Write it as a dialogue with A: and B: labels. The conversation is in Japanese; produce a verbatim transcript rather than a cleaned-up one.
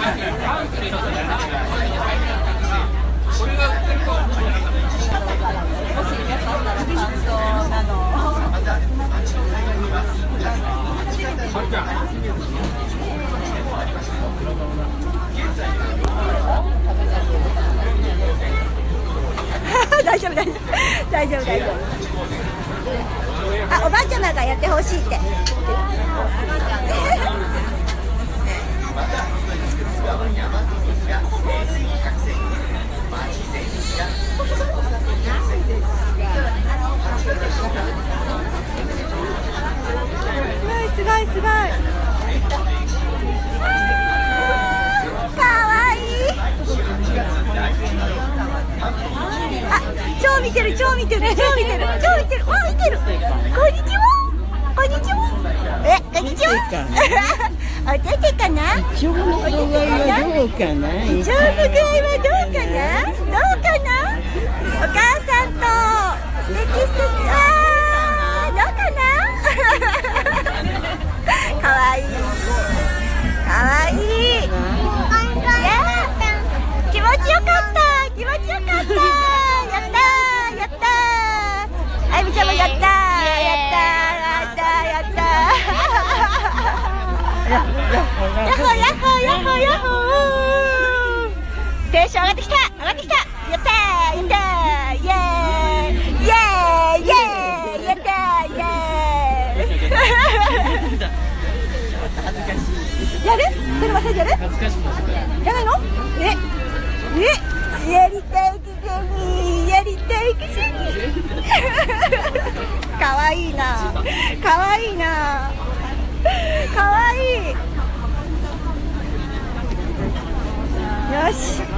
A: 大丈夫大丈夫大丈夫大丈夫。あ、おばあちゃまがやってほしいって。すごいすごい。かわいい。あ、超見てる超見てる超見てる超見てる。わ、見てる。こんにちは。こんにちは。え、こんにちは。お手手かな。
B: イチョウの具合はどうかな。
A: イチョウの具合はどうかな。どうかな。お母さんと素敵素敵。あー、どうかな。かわいい。かわいい。気持ちよかった気持ちよかった。やったーやったー。あゆみちゃんもやったーやったーやったーやったー。やっほーやっほーやっほーやっほー。テンション上がってきた上がってきた。やったーやったーイエーイイエーイイエーイやったーイエーイ。やる？テルマさんやる？やないの？ええ、やりたいくせにやりたいくせに。かわいいなかわいいなかわいい。よし。